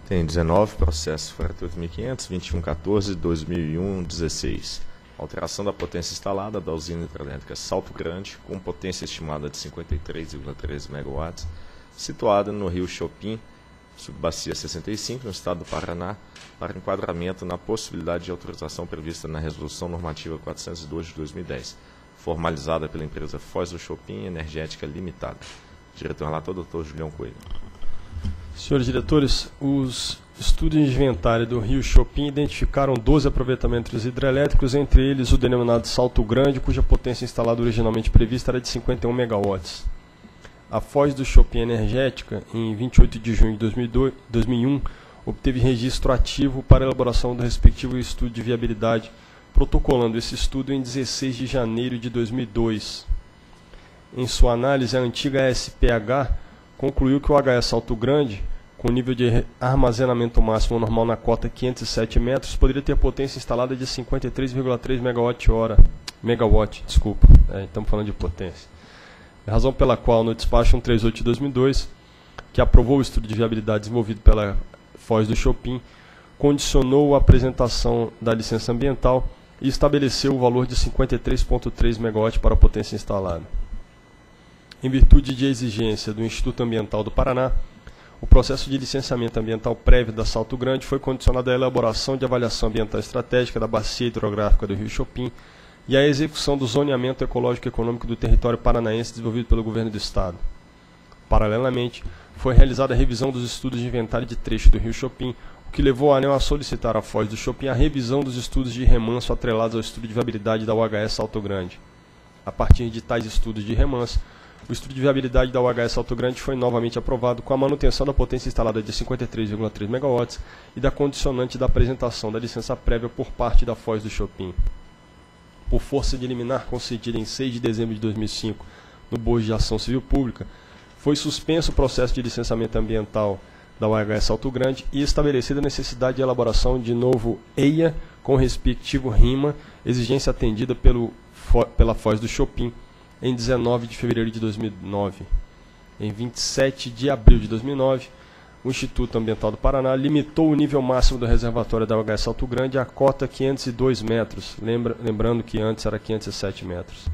Tem 19 processos 48.500, 2114, 2001, 16. Alteração da potência instalada da usina hidrelétrica Salto Grande, com potência estimada de 53,3 MW, situada no rio Chopin, subbacia 65, no estado do Paraná, para enquadramento na possibilidade de autorização prevista na Resolução Normativa 402 de 2010, formalizada pela empresa Foz do Chopin Energética Limitada. Diretor-relator, Dr. Julião Coelho. Senhores diretores, os estudos de inventário do rio Chopin identificaram 12 aproveitamentos hidrelétricos, entre eles o denominado Salto Grande, cuja potência instalada originalmente prevista era de 51 MW. A Foz do Chopin Energética, em 28 de junho de 2001, obteve registro ativo para a elaboração do respectivo estudo de viabilidade, protocolando esse estudo em 16 de janeiro de 2002. Em sua análise, a antiga SPH concluiu que o HS Salto Grande, com nível de armazenamento máximo normal na cota 507 metros, poderia ter potência instalada de 53,3 MW. Estamos falando de potência. Razão pela qual, no despacho 138 de 2002, que aprovou o estudo de viabilidade desenvolvido pela Foz do Chopin, condicionou a apresentação da licença ambiental e estabeleceu o valor de 53,3 MW para a potência instalada. Em virtude de exigência do Instituto Ambiental do Paraná, o processo de licenciamento ambiental prévio da Salto Grande foi condicionado à elaboração de avaliação ambiental estratégica da bacia hidrográfica do rio Chopin e à execução do zoneamento ecológico e econômico do território paranaense desenvolvido pelo governo do estado. Paralelamente, foi realizada a revisão dos estudos de inventário de trecho do rio Chopin, o que levou a ANEEL a solicitar à Foz do Chopin a revisão dos estudos de remanso atrelados ao estudo de viabilidade da UHS Salto Grande. A partir de tais estudos de remanso, o estudo de viabilidade da UHS Salto Grande foi novamente aprovado com a manutenção da potência instalada de 53,3 MW e da condicionante da apresentação da licença prévia por parte da Foz do Chopin. Por força de liminar concedida em 6 de dezembro de 2005 no Bojo de Ação Civil Pública, foi suspenso o processo de licenciamento ambiental da UHS Salto Grande e estabelecida a necessidade de elaboração de novo EIA com respectivo RIMA, exigência atendida pela Foz do Chopin, em 19 de fevereiro de 2009. Em 27 de abril de 2009, o Instituto Ambiental do Paraná limitou o nível máximo do reservatório da UHS Salto Grande à cota 502 metros, lembrando que antes era 507 metros.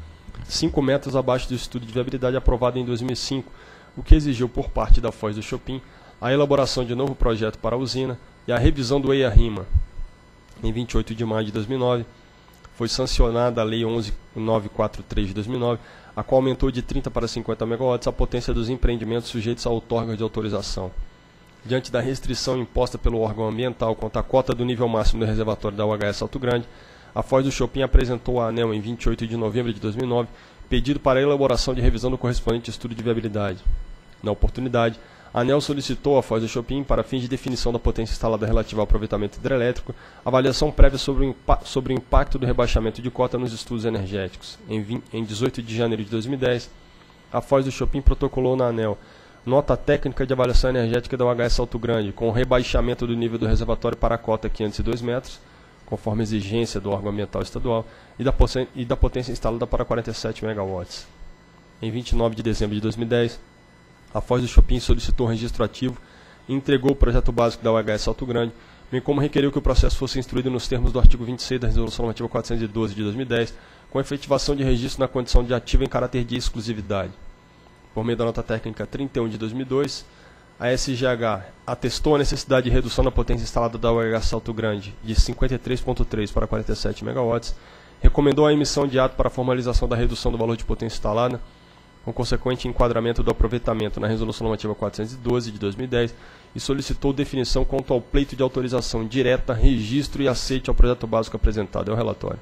5 metros abaixo do estudo de viabilidade aprovado em 2005, o que exigiu por parte da Foz do Chopin a elaboração de novo projeto para a usina e a revisão do EIA-RIMA. Em 28 de maio de 2009, foi sancionada a Lei 11.943 de 2009, a qual aumentou de 30 para 50 MW a potência dos empreendimentos sujeitos à outorga de autorização. Diante da restrição imposta pelo órgão ambiental quanto à cota do nível máximo do reservatório da UHS Salto Grande, a Foz do Chopin apresentou à ANEEL em 28 de novembro de 2009 pedido para a elaboração de revisão do correspondente estudo de viabilidade. Na oportunidade, a ANEEL solicitou à Foz do Chopin, para fins de definição da potência instalada relativa ao aproveitamento hidrelétrico, avaliação prévia sobre o impacto do rebaixamento de cota nos estudos energéticos. Em 18 de janeiro de 2010, a Foz do Chopin protocolou na ANEEL nota técnica de avaliação energética da UHS Salto Grande, com o rebaixamento do nível do reservatório para a cota 502 metros, conforme exigência do órgão ambiental estadual, e da potência instalada para 47 MW. Em 29 de dezembro de 2010, a Foz do Chopin solicitou o registro ativo e entregou o projeto básico da UHS Salto Grande, bem como requeriu que o processo fosse instruído nos termos do artigo 26 da Resolução Normativa 412 de 2010, com efetivação de registro na condição de ativa em caráter de exclusividade. Por meio da nota técnica 31 de 2002, a SGH atestou a necessidade de redução da potência instalada da UHS Salto Grande de 53,3 para 47 MW, recomendou a emissão de ato para a formalização da redução do valor de potência instalada, com consequente enquadramento do aproveitamento na Resolução Normativa 412 de 2010 e solicitou definição quanto ao pleito de autorização direta, registro e aceite ao projeto básico apresentado. É o relatório.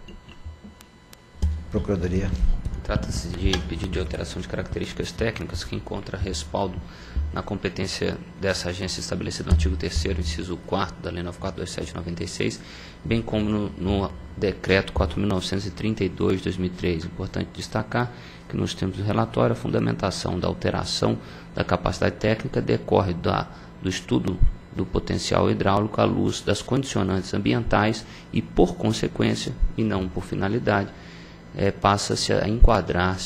Procuradoria. Trata-se de pedido de alteração de características técnicas que encontra respaldo na competência dessa agência estabelecida no artigo 3º, inciso 4º da Lei 9427/96, bem como no Decreto 4.932 de 2003. Importante destacar que nos termos do relatório, a fundamentação da alteração da capacidade técnica decorre do estudo do potencial hidráulico à luz das condicionantes ambientais e, por consequência, e não por finalidade, passa-se a enquadrar-se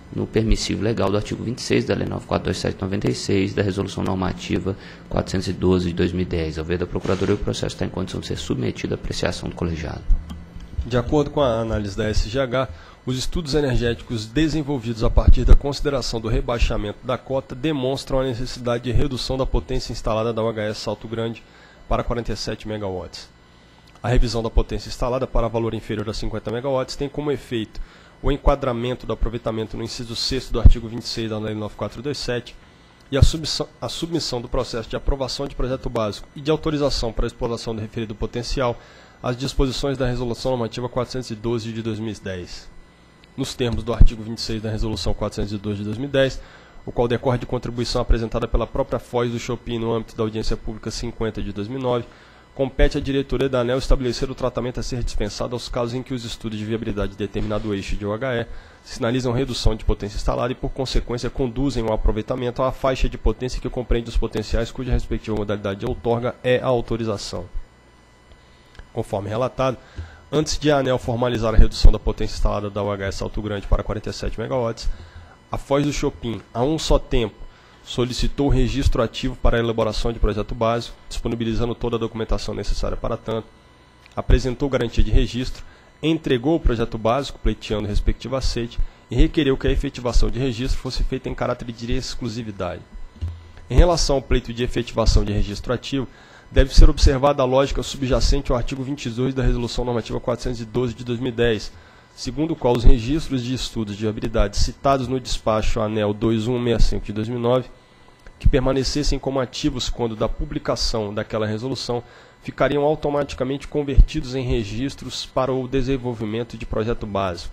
no permissivo legal do artigo 26 da Lei 9427/96, da Resolução Normativa 412 de 2010. Ao ver da Procuradoria, o processo está em condição de ser submetido à apreciação do colegiado. De acordo com a análise da SGH, os estudos energéticos desenvolvidos a partir da consideração do rebaixamento da cota demonstram a necessidade de redução da potência instalada da UHS Salto Grande para 47 MW. A revisão da potência instalada para valor inferior a 50 MW tem como efeito o enquadramento do aproveitamento no inciso 6º do artigo 26 da Lei 9427 e a submissão do processo de aprovação de projeto básico e de autorização para a exploração do referido potencial às disposições da Resolução Normativa 412 de 2010. Nos termos do artigo 26 da Resolução 412 de 2010, o qual decorre de contribuição apresentada pela própria Foz do Chopin no âmbito da Audiência Pública 50 de 2009, compete à diretoria da ANEEL estabelecer o tratamento a ser dispensado aos casos em que os estudos de viabilidade de determinado eixo de OHE sinalizam redução de potência instalada e, por consequência, conduzem o aproveitamento à faixa de potência que compreende os potenciais cuja respectiva modalidade de outorga é a autorização. Conforme relatado, antes de a ANEEL formalizar a redução da potência instalada da UHE Salto Grande para 47 MW, a Foz do Chopin, a um só tempo, solicitou o registro ativo para a elaboração de projeto básico, disponibilizando toda a documentação necessária para tanto, apresentou garantia de registro, entregou o projeto básico, pleiteando o respectivo aceite, e requereu que a efetivação de registro fosse feita em caráter de exclusividade. Em relação ao pleito de efetivação de registro ativo, deve ser observada a lógica subjacente ao artigo 22 da Resolução Normativa 412 de 2010, segundo o qual os registros de estudos de viabilidade citados no despacho ANEEL 2165 de 2009, que permanecessem como ativos quando da publicação daquela resolução, ficariam automaticamente convertidos em registros para o desenvolvimento de projeto básico.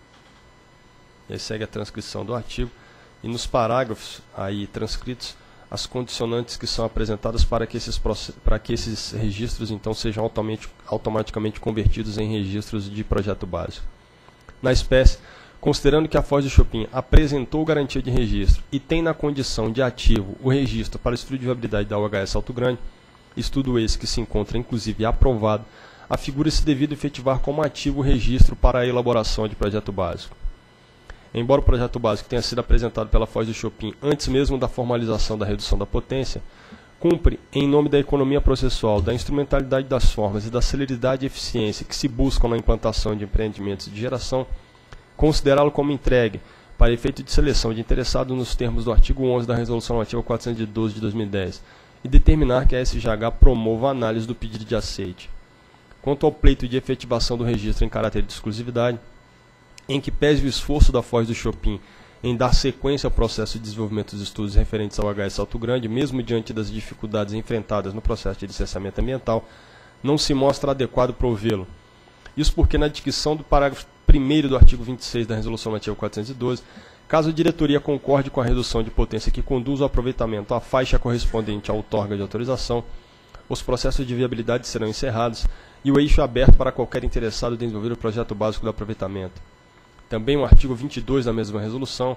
E aí segue a transcrição do artigo, e nos parágrafos aí transcritos, as condicionantes que são apresentadas para que esses registros então sejam automaticamente convertidos em registros de projeto básico. Na espécie, considerando que a Foz do Chopin apresentou garantia de registro e tem na condição de ativo o registro para estudo de viabilidade da UHE Salto Grande, estudo esse que se encontra inclusive aprovado, afigura-se devido efetivar como ativo o registro para a elaboração de projeto básico. Embora o projeto básico tenha sido apresentado pela Foz do Chopin antes mesmo da formalização da redução da potência, cumpre, em nome da economia processual, da instrumentalidade das formas e da celeridade e eficiência que se buscam na implantação de empreendimentos de geração, considerá-lo como entregue, para efeito de seleção de interessados nos termos do artigo 11 da Resolução Normativa 412 de 2010, e determinar que a SGH promova a análise do pedido de aceite. Quanto ao pleito de efetivação do registro em caráter de exclusividade, em que pese o esforço da Foz do Chopin em dar sequência ao processo de desenvolvimento dos estudos referentes ao UHE Salto Grande, mesmo diante das dificuldades enfrentadas no processo de licenciamento ambiental, não se mostra adequado provê-lo. Isso porque, na dicção do parágrafo 1º do artigo 26 da Resolução Normativa 412, caso a diretoria concorde com a redução de potência que conduz ao aproveitamento à faixa correspondente à outorga de autorização, os processos de viabilidade serão encerrados e o eixo aberto para qualquer interessado em desenvolver o projeto básico do aproveitamento. Também o artigo 22 da mesma resolução,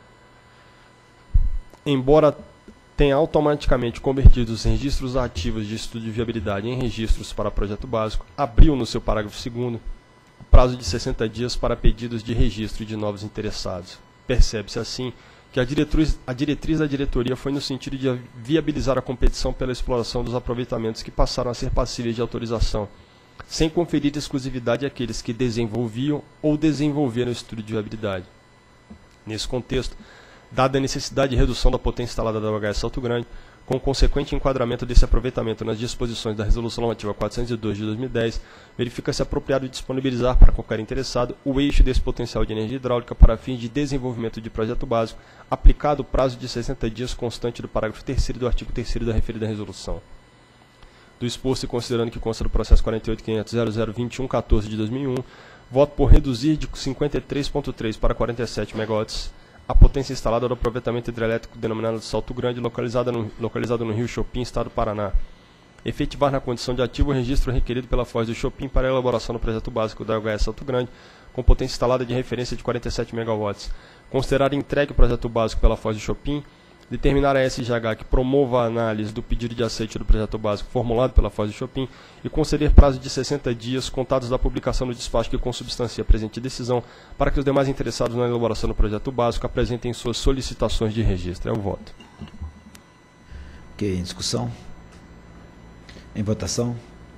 embora tenha automaticamente convertido os registros ativos de estudo de viabilidade em registros para projeto básico, abriu no seu parágrafo 2º o prazo de 60 dias para pedidos de registro de novos interessados. Percebe-se assim que a diretriz da diretoria foi no sentido de viabilizar a competição pela exploração dos aproveitamentos que passaram a ser passíveis de autorização, sem conferir exclusividade àqueles que desenvolviam ou desenvolveram o estudo de viabilidade. Nesse contexto, dada a necessidade de redução da potência instalada da UHE Salto Grande, com o consequente enquadramento desse aproveitamento nas disposições da Resolução Normativa 412 de 2010, verifica-se apropriado disponibilizar para qualquer interessado o eixo desse potencial de energia hidráulica para fins de desenvolvimento de projeto básico, aplicado o prazo de 60 dias constante do parágrafo 3º do artigo 3º da referida resolução. Do exposto e considerando que consta do processo 48.500.0021.14 de 2001, voto por reduzir de 53.3 para 47 MW a potência instalada do aproveitamento hidrelétrico denominado Salto Grande, localizado no Rio Chopin, Estado do Paraná. Efetivar na condição de ativo o registro requerido pela Foz do Chopin para a elaboração do projeto básico da UHE Salto Grande, com potência instalada de referência de 47 MW. Considerar entregue o projeto básico pela Foz do Chopin determinar a SGH que promova a análise do pedido de aceite do projeto básico formulado pela Foz do Chopin e conceder prazo de 60 dias contados da publicação do despacho que consubstancia a presente decisão para que os demais interessados na elaboração do projeto básico apresentem suas solicitações de registro. É o voto. Ok, em discussão? Em votação?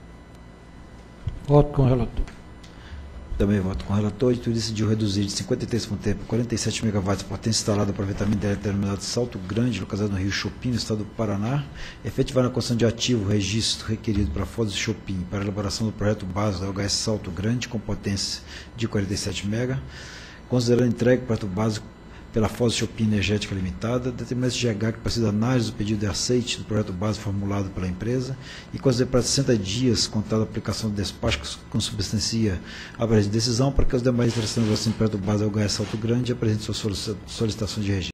Voto com o relator. Também voto com o relator. O editor decidiu reduzir de 53,1 para 47 MW a potência instalada do aproveitamento denominado Salto Grande, localizado no Rio Chopin, no estado do Paraná, efetivar na construção de ativo o registro requerido para a Foz do Chopin para a elaboração do projeto básico da OHS Salto Grande com potência de 47 MW, considerando entregue o projeto básico pela Foz do Chopin Energética Limitada, determinar a SGH que precisa da análise do pedido de aceite do projeto básico formulado pela empresa e considerar para 60 dias contada a aplicação do despacho que consubstancia a presente decisão para que os demais interessados no projeto básico da OHS Salto Grande apresentem suas solicitações de registro.